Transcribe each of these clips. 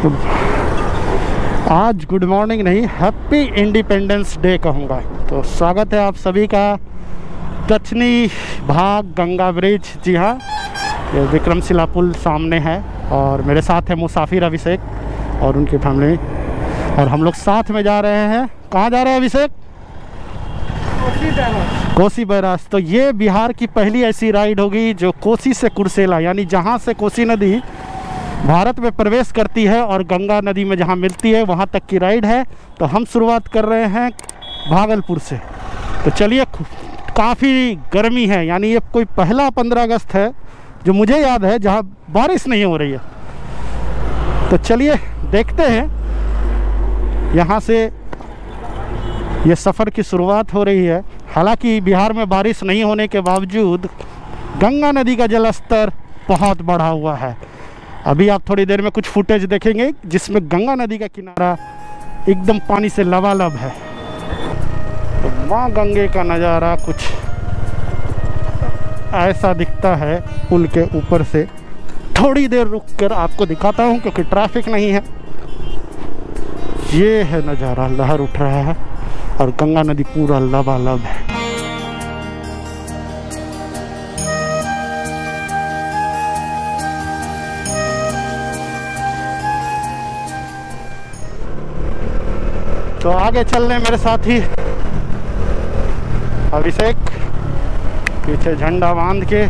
तो आज good morning नहीं, हैप्पी इंडिपेंडेंस डे कहूँगा। तो स्वागत है आप सभी का दक्षिणी भाग गंगा ब्रिज। जी हाँ, ये विक्रमशिला पुल सामने है और मेरे साथ है मुसाफिर अभिषेक और उनकी फैमिली, और हम लोग साथ में जा रहे हैं। कहाँ जा रहे हैं अभिषेक? कोसी बैराज। तो ये बिहार की पहली ऐसी राइड होगी जो कोसी से कुर्सेला, यानी जहाँ से कोसी नदी भारत में प्रवेश करती है और गंगा नदी में जहाँ मिलती है वहाँ तक की राइड है। तो हम शुरुआत कर रहे हैं भागलपुर से। तो चलिए, काफ़ी गर्मी है, यानी ये कोई पहला 15 अगस्त है जो मुझे याद है जहाँ बारिश नहीं हो रही है। तो चलिए देखते हैं, यहाँ से ये सफ़र की शुरुआत हो रही है। हालांकि बिहार में बारिश नहीं होने के बावजूद गंगा नदी का जलस्तर बहुत बढ़ा हुआ है। अभी आप थोड़ी देर में कुछ फुटेज देखेंगे जिसमें गंगा नदी का किनारा एकदम पानी से लबालब है। तो माँ गंगे का नज़ारा कुछ ऐसा दिखता है पुल के ऊपर से। थोड़ी देर रुक कर आपको दिखाता हूँ क्योंकि ट्रैफिक नहीं है। ये है नज़ारा, लहर उठ रहा है और गंगा नदी पूरा लबालब है। तो आगे चल रहे मेरे साथी अभिषेक, पीछे झंडा बांध के।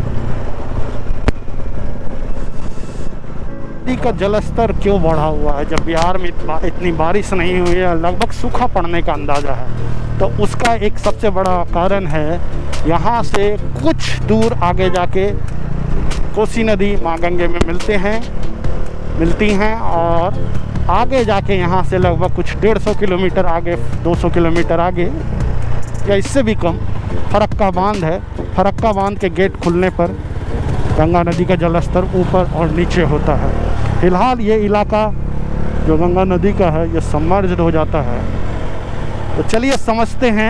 नदी का जलस्तर क्यों बढ़ा हुआ है जब बिहार में इतनी बारिश नहीं हुई है, लगभग सूखा पड़ने का अंदाज़ा है। तो उसका एक सबसे बड़ा कारण है, यहाँ से कुछ दूर आगे जाके कोसी नदी माँ गंगे में मिलती हैं और आगे जाके यहाँ से लगभग कुछ 150 किलोमीटर आगे, 200 किलोमीटर आगे या इससे भी कम फरक्का बांध है। तो फरक्का बांध के गेट खुलने पर गंगा नदी का जलस्तर ऊपर और नीचे होता है। फिलहाल ये इलाका जो गंगा नदी का है ये सबमर्ज्ड हो जाता है। तो चलिए समझते हैं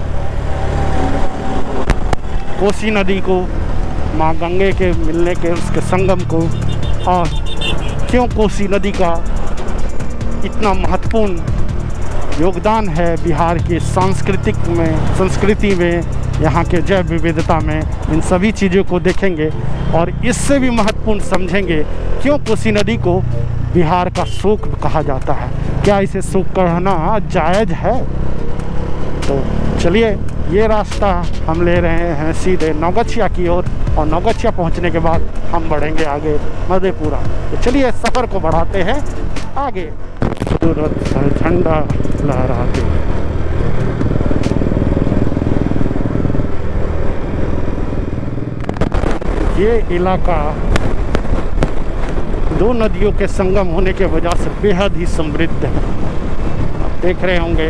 कोसी नदी को, माँ गंगे के मिलने के उसके संगम को, और क्यों कोसी नदी का इतना महत्वपूर्ण योगदान है बिहार की संस्कृति में, यहाँ के जैव विविधता में। इन सभी चीज़ों को देखेंगे और इससे भी महत्वपूर्ण समझेंगे क्यों कोसी नदी को बिहार का शोक कहा जाता है। क्या इसे शोक कहना जायज़ है? तो चलिए, ये रास्ता हम ले रहे हैं सीधे नौगछिया की ओर, और नौगछिया पहुँचने के बाद हम बढ़ेंगे आगे मधेपुरा। तो चलिए सफ़र को बढ़ाते हैं आगे। खूबसूरत झंडा लहराते। ये इलाका दो नदियों के संगम होने के वजह से बेहद ही समृद्ध है। आप देख रहे होंगे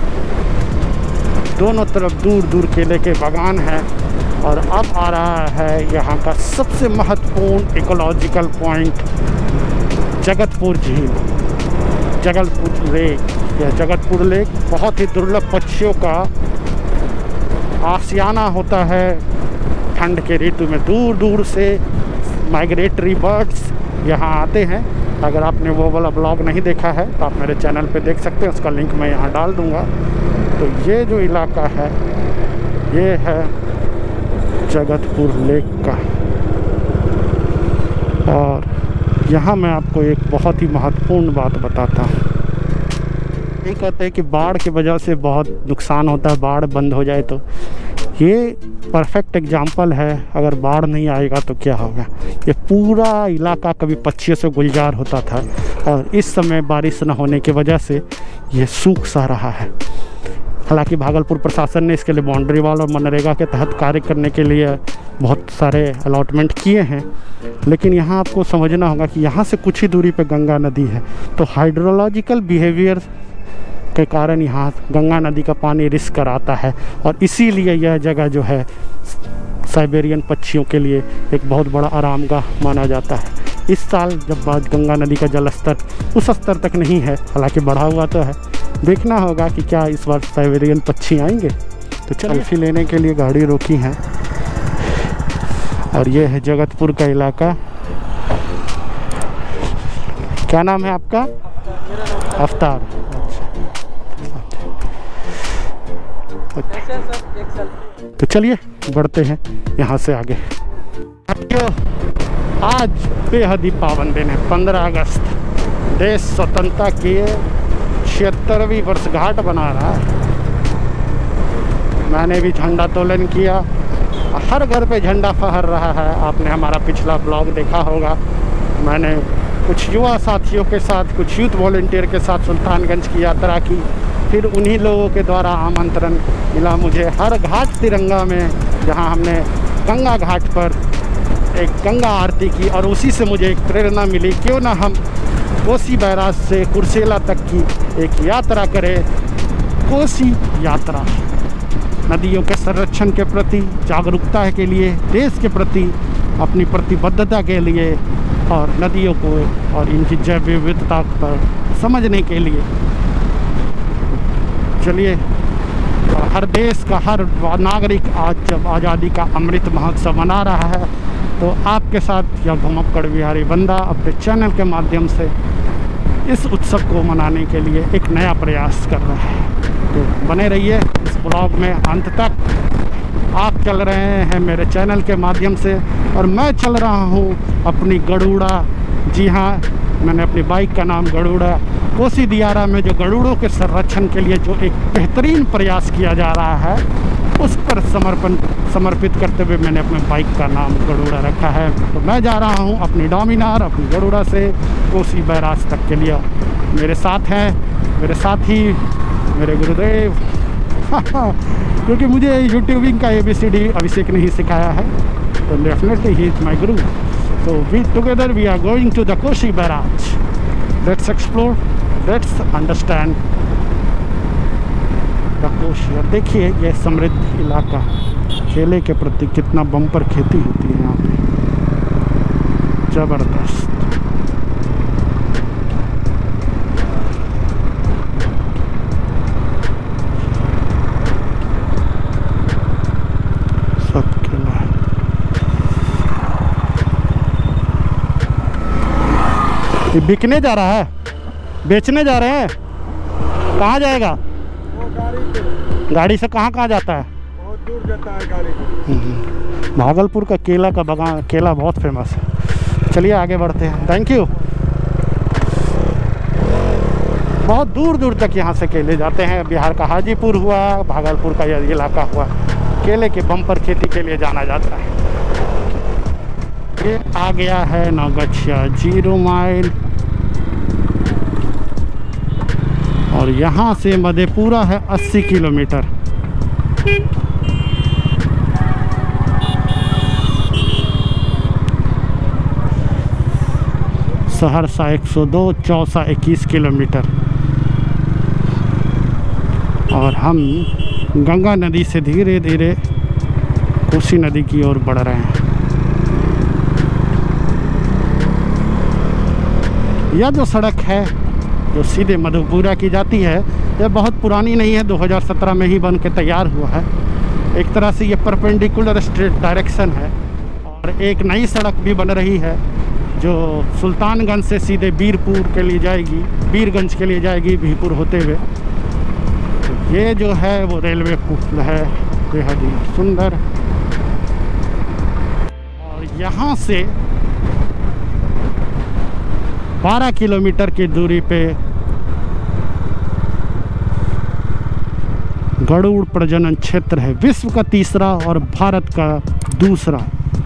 दोनों तरफ दूर दूर केले के बागान हैं। और अब आ रहा है यहाँ का सबसे महत्वपूर्ण इकोलॉजिकल पॉइंट, जगतपुर झील, जगतपुर लेक। यह जगतपुर लेक बहुत ही दुर्लभ पक्षियों का आशियाना होता है। ठंड के ऋतु में दूर दूर से माइग्रेटरी बर्ड्स यहाँ आते हैं। अगर आपने वो वाला ब्लॉग नहीं देखा है तो आप मेरे चैनल पे देख सकते हैं, उसका लिंक मैं यहाँ डाल दूँगा। तो ये जो इलाका है ये है जगतपुर लेक का। और यहाँ मैं आपको एक बहुत ही महत्वपूर्ण बात बताता हूँ। ये कहते हैं कि बाढ़ की वजह से बहुत नुकसान होता है, बाढ़ बंद हो जाए तो। ये परफेक्ट एग्जाम्पल है। अगर बाढ़ नहीं आएगा तो क्या होगा। ये पूरा इलाका कभी पक्षियों से गुलजार होता था और इस समय बारिश न होने की वजह से ये सूख सा रहा है। हालांकि भागलपुर प्रशासन ने इसके लिए बाउंड्री वॉल और मनरेगा के तहत कार्य करने के लिए बहुत सारे अलॉटमेंट किए हैं, लेकिन यहाँ आपको समझना होगा कि यहाँ से कुछ ही दूरी पे गंगा नदी है। तो हाइड्रोलॉजिकल बिहेवियर के कारण यहाँ गंगा नदी का पानी रिस्क कराता है और इसीलिए यह जगह जो है साइबेरियन पक्षियों के लिए एक बहुत बड़ा आरामगाह माना जाता है। इस साल जब बाद गंगा नदी का जलस्तर उस स्तर तक नहीं है, हालांकि बढ़ा हुआ तो है। देखना होगा कि क्या इस बार साइबेरियन पक्षी आएंगे। तो सेल्फी लेने के लिए गाड़ी रोकी है और ये है जगतपुर का इलाका। क्या नाम है आपका? अफ्तार। अच्छा, तो चलिए बढ़ते हैं यहाँ से आगे। आज बेहद ही पावन दिन है, 15 अगस्त। देश स्वतंत्रता की 76वीं वर्षगांठ मना रहा है। मैंने भी झंडा तोलन किया, हर घर पे झंडा फहर रहा है। आपने हमारा पिछला ब्लॉग देखा होगा, मैंने कुछ युवा साथियों के साथ, कुछ यूथ वॉलंटियर के साथ सुल्तानगंज की यात्रा की। फिर उन्हीं लोगों के द्वारा आमंत्रण मिला मुझे हर घाट तिरंगा में, जहां हमने गंगा घाट पर एक गंगा आरती की, और उसी से मुझे एक प्रेरणा मिली, क्यों ना हम कोसी बैराज से कुर्सेला तक की एक यात्रा करें। कोसी यात्रा नदियों के संरक्षण के प्रति जागरूकता के लिए, देश के प्रति अपनी प्रतिबद्धता के लिए, और नदियों को और इनकी जैव विविधता पर समझने के लिए। चलिए, हर देश का हर नागरिक आज जब आज़ादी का अमृत महोत्सव मना रहा है, तो आपके साथ यह घुमक्कड़ बिहारी बंदा अपने चैनल के माध्यम से इस उत्सव को मनाने के लिए एक नया प्रयास कर रहा है। तो बने रहिए इस ब्लॉग में अंत तक। आप चल रहे हैं मेरे चैनल के माध्यम से, और मैं चल रहा हूं अपनी गरुड़ा। जी हाँ, मैंने अपनी बाइक का नाम गरुड़ा। कोसी दियारा में जो गरुड़ों के संरक्षण के लिए जो एक बेहतरीन प्रयास किया जा रहा है, उस पर समर्पित करते हुए मैंने अपने बाइक का नाम गरुड़ा रखा है। तो मैं जा रहा हूं अपनी डोमिनार, अपनी गरुड़ा से कोसी बैराज तक के लिए। मेरे साथ हैं मेरे साथी, मेरे गुरुदेव क्योंकि मुझे यूट्यूबिंग का ABCD अभिषेक ने ही सिखाया है, तो definitely he is my Guru. So together we are going to the Kosi Barrage. Let's explore, let's understand the Kosi। और देखिए ये समृद्ध इलाका, केले के प्रति कितना बम्पर खेती होती है यहाँ पे, जबरदस्त। ये बिकने जा रहा है, बेचने जा रहे हैं। कहाँ जाएगा? वो गाड़ी से कहाँ जाता है? बहुत दूर जाता है गाड़ी। भागलपुर का केला का बागान, केला बहुत फेमस है। चलिए आगे बढ़ते हैं। Thank you. बहुत दूर दूर तक यहाँ से केले जाते हैं। बिहार का हाजीपुर हुआ, भागलपुर का यह इलाका हुआ, केले के बम्पर खेती के लिए जाना जाता है। ये आ गया है नौगछिया 0 माइल, और यहाँ से मधेपुरा है 80 किलोमीटर। सहरसा 102, चौसा 21 किलोमीटर। और हम गंगा नदी से धीरे धीरे कोसी नदी की ओर बढ़ रहे हैं। यह जो सड़क है जो सीधे मधेपुरा की जाती है, यह बहुत पुरानी नहीं है, 2017 में ही बन के तैयार हुआ है। एक तरह से ये परपेंडिकुलर स्ट्रेट डायरेक्शन है। और एक नई सड़क भी बन रही है जो सुल्तानगंज से सीधे बीरपुर के लिए जाएगी, बीरगंज के लिए जाएगी, बीरपुर होते हुए। तो ये जो है वो रेलवे पुल है, बेहद ही सुंदर। और यहाँ से 12 किलोमीटर की दूरी पे गरुड़ प्रजनन क्षेत्र है, विश्व का तीसरा और भारत का दूसरा।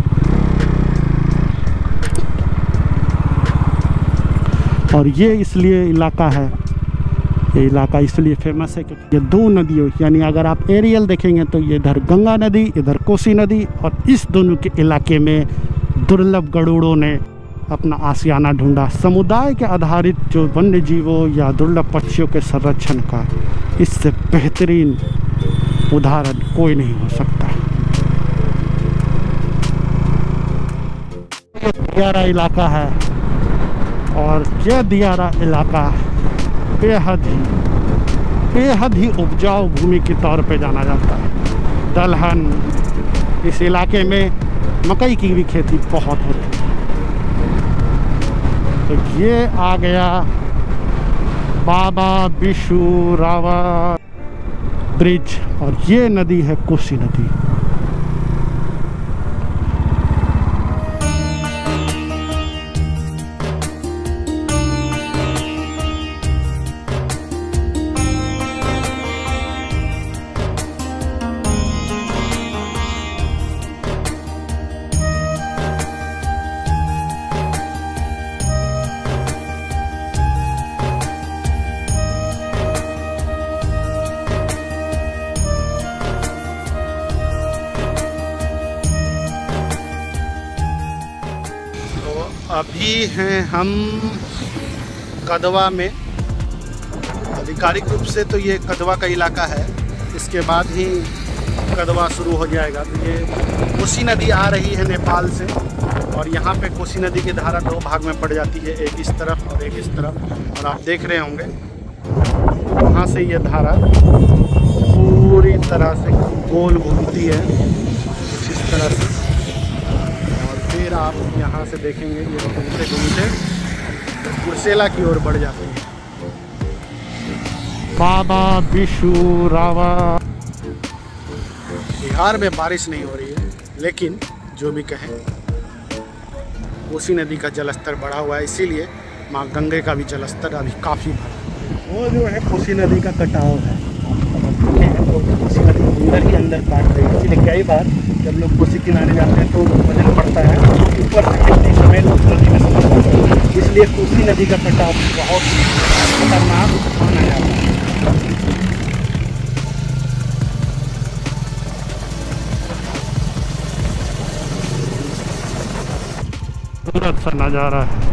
और ये इसलिए इलाका है, ये इलाका इसलिए फेमस है क्योंकि ये दो नदियों, यानी अगर आप एरियल देखेंगे तो ये इधर गंगा नदी, इधर कोसी नदी, और इस दोनों के इलाके में दुर्लभ गरुड़ों ने अपना आशियाना ढूंढा। समुदाय के आधारित जो वन्य जीवों या दुर्लभ पक्षियों के संरक्षण का इससे बेहतरीन उदाहरण कोई नहीं हो सकता। ये दियारा इलाका है, और यह दियारा इलाका बेहद ही उपजाऊ भूमि के तौर पे जाना जाता है। दलहन, इस इलाके में मकई की भी खेती बहुत होती है। तो ये आ गया बाबा बिशुरावा ब्रिज और ये नदी है कोसी नदी। अभी हैं हम कदवा में। आधिकारिक रूप से तो ये कदवा का इलाका है, इसके बाद ही कदवा शुरू हो जाएगा। तो ये कोसी नदी आ रही है नेपाल से और यहाँ पे कोसी नदी की धारा दो भाग में पड़ जाती है, एक इस तरफ और एक इस तरफ। और आप देख रहे होंगे वहाँ से ये धारा पूरी तरह से गोल घूमती है कुछ इस तरह से, फिर आप यहाँ से देखेंगे ये घूमते घूमते कुर्सेला की ओर बढ़ जाते हैं। बाबा बिशुरावा। बिहार में बारिश नहीं हो रही है, लेकिन जो भी कहें कोसी नदी का जलस्तर बढ़ा हुआ है, इसीलिए माँ गंगे का भी जलस्तर अभी काफ़ी बढ़ा। वो जो है कोसी नदी का कटाव है, कोसी नदी अंदर ही अंदर काट रही है। इसलिए कई बार जब लोग कोसी किनारे जाते हैं तो वजन पड़ता है, ऊपर से कितने समय लोग नदी में समझ पाते हैं। इसलिए कोसी नदी का कटाव बहुत खतरनाक माना जाता है। खूबसूरत सा नज़ारा है।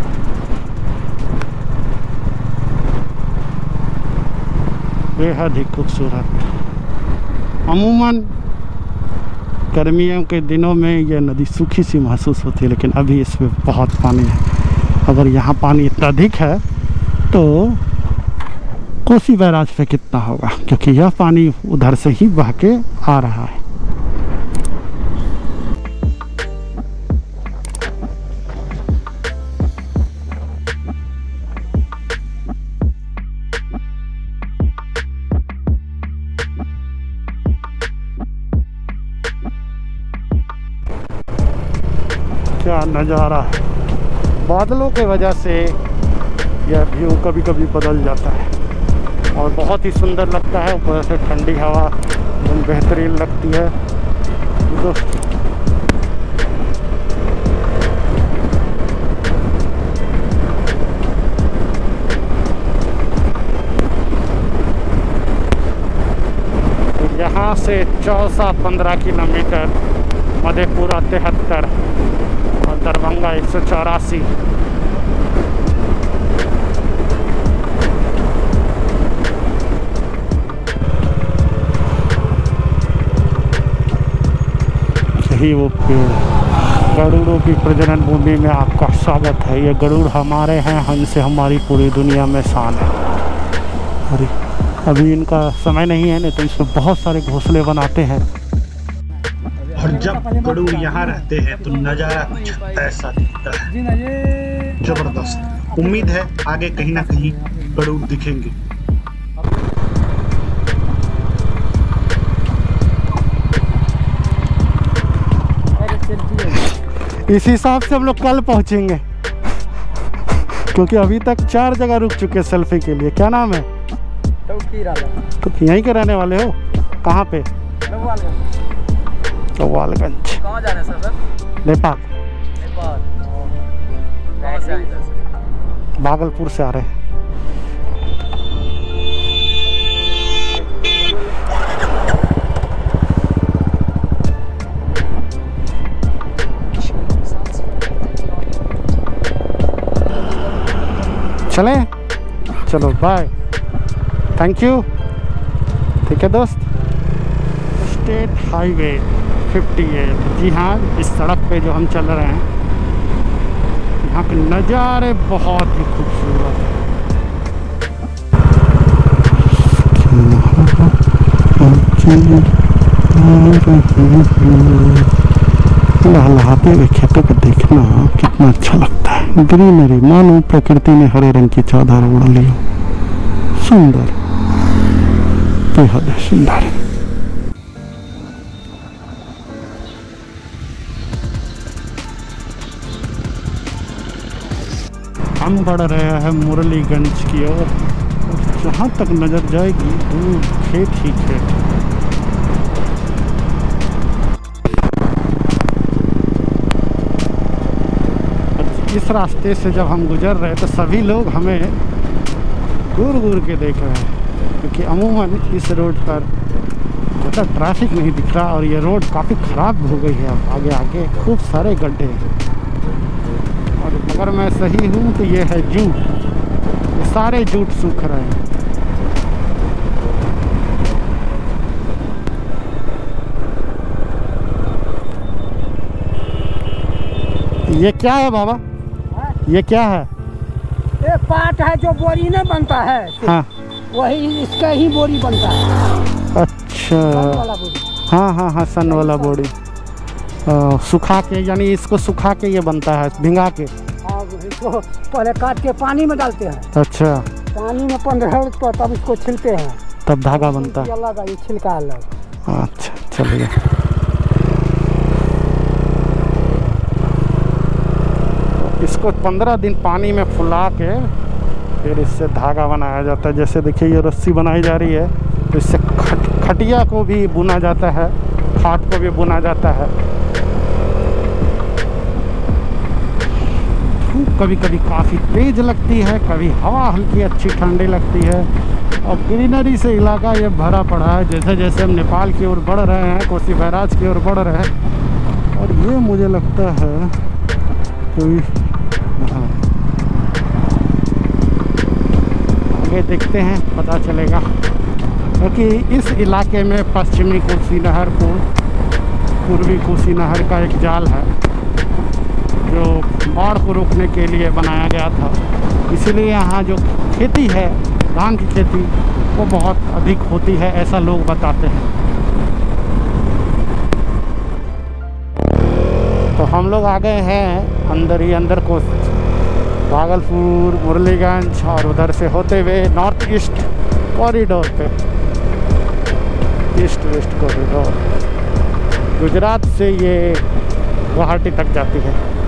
बेहद ही खूबसूरत। अमूमन गर्मियों के दिनों में यह नदी सूखी सी महसूस होती है, लेकिन अभी इसमें बहुत पानी है। अगर यहाँ पानी इतना अधिक है तो कोसी बैराज पे कितना होगा, क्योंकि यह पानी उधर से ही बह के आ रहा है। क्या नज़ारा है। बादलों के वजह से यह व्यू कभी कभी बदल जाता है और बहुत ही सुंदर लगता है। ऊपर से ठंडी हवा एकदम बेहतरीन लगती है। तो यहाँ से चौसा 15 किलोमीटर, मधेपुरा 73 और दरभंगा 184। यही वो पेड़, गरुड़ों की प्रजनन भूमि में आपका स्वागत है। ये गरुड़ हमारे हैं, हमसे हमारी पूरी दुनिया में शान है। अरे अभी इनका समय नहीं है, नहीं तो इसमें बहुत सारे घोंसले बनाते हैं। और जब गरुड़ यहाँ रहते हैं तो नज़ारा कुछ ऐसा दिखता है, जबरदस्त। उम्मीद है आगे कहीं ना कहीं गरुड़ दिखेंगे। इस हिसाब से हम लोग कल पहुंचेंगे, क्योंकि अभी तक 4 जगह रुक चुके सेल्फी के लिए। क्या नाम है? तो यहीं के रहने वाले हो? कहाँ पे? लौवालगंज। कहाँ जा रहे हैं सर? नेपाल। नेपाल कहाँ से आए थे? भागलपुर से आ रहे हैं। चलें? चलो बाय, थैंक यू। ठीक है दोस्त। स्टेट हाईवे 58, जी हाँ, इस सड़क पे जो हम चल रहे हैं, यहाँ के नज़ारे बहुत ही खूबसूरत हैं। लहलहाते हुए खेतों को देखना कितना अच्छा लगता है। ग्रीनरी, मानो प्रकृति ने हरे रंग की चादर ओढ़ ली हो। सुंदर, बेहद सुंदर। हम बढ़ रहे हैं मुरलीगंज की ओर। जहाँ तक नजर जाएगी दूर खेत ही खेत। इस रास्ते से जब हम गुजर रहे तो सभी लोग हमें घूर घूर के देख रहे हैं, क्योंकि अमूमन इस रोड पर ज़्यादा ट्रैफिक नहीं दिख रहा और ये रोड काफ़ी ख़राब हो गई है। अब आगे आगे खूब सारे गड्ढे हैं और अगर मैं सही हूँ तो ये है जूट, ये सारे जूट सूख रहे हैं। ये क्या है बाबा? ये क्या है? ये पाट है जो बोरी नहीं बनता है। हाँ, वही इसका ही बोरी बनता है। अच्छा, वाला बोरी। हाँ हाँ हाँ, सन वाला बोरी। सुखा के, यानी इसको सुखा के ये बनता है, भिंगा के। हाँ, इसको पहले काट के पानी में डालते हैं। अच्छा, पानी में 15 तो तब इसको छिलते हैं, तब धागा बनता है। अलग ये छिलका अलग। अच्छा, चलिए। इसको 15 दिन पानी में फुला के फिर इससे धागा बनाया जाता है। जैसे देखिए ये रस्सी बनाई जा रही है, तो इससे खटिया को भी बुना जाता है, खाट को भी बुना जाता है। धूप कभी कभी काफ़ी तेज़ लगती है, कभी हवा हल्की अच्छी ठंडी लगती है और ग्रीनरी से इलाका ये भरा पड़ा है। जैसे जैसे हम नेपाल की ओर बढ़ रहे हैं, कोसी बैराज की ओर बढ़ रहे हैं, और ये मुझे लगता है कोई, हाँ, आगे देखते हैं पता चलेगा। क्योंकि इस इलाके में पश्चिमी कोसी नहर को पूर्वी कोसी नहर का एक जाल है जो बाढ़ को रोकने के लिए बनाया गया था। इसीलिए यहाँ जो खेती है, धान की खेती, वो बहुत अधिक होती है, ऐसा लोग बताते हैं। तो हम लोग आ गए हैं अंदर ही अंदर को, भागलपुर, मुरलीगंज और उधर से होते हुए नॉर्थ ईस्ट कॉरिडोर पे, ईस्ट वेस्ट कॉरिडोर। गुजरात से ये गुवाहाटी तक जाती है।